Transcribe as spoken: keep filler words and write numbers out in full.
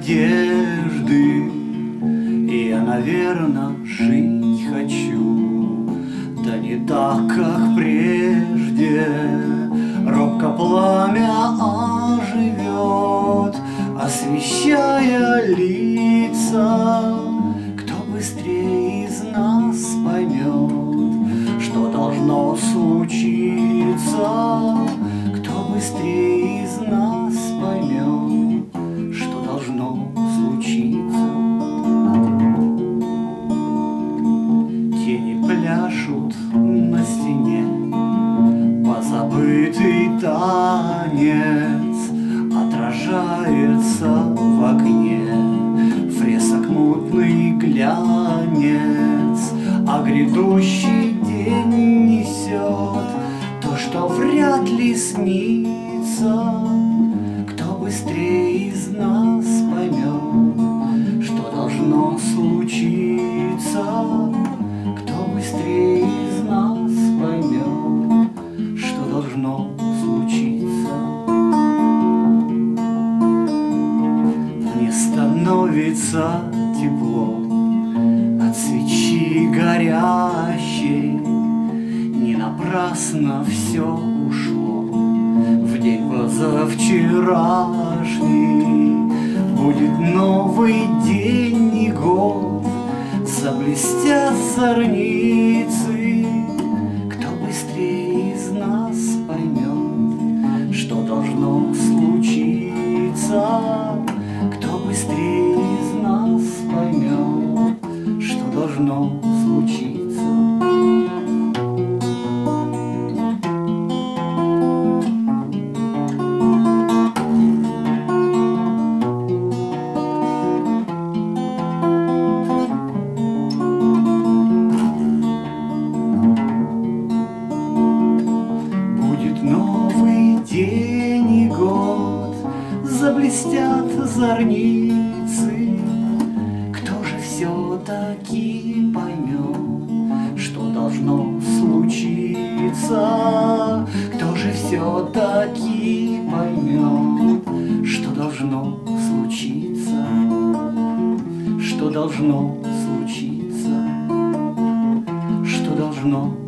надежды, и я, наверно, жить хочу. Да не так, как прежде, робко пламя оживет, освещая лица. Кто быстрее из нас поймет, что должно случиться? Кто быстрее из нас поймет, что должно случиться? Тени пляшут на стене, позабытый танец отражается в окне. Фресок мутный глянец, а грядущий день несет то, что вряд ли снится. Кто быстрее из нас поймет, что должно случиться? Кто быстрее из нас поймет, что должно случиться? Не становится тепло от свечи горящей, не напрасно все ушло в день позавчерашний. Будет новый день и год, заблестят зорницы. Кто быстрее из нас поймет, что должно случиться? Кто быстрее из нас поймет, что должно случиться? Новый день и год, заблестят зорницы. Кто же все-таки поймет, что должно случиться? Кто же все-таки поймет, что должно случиться? Что должно случиться? Что должно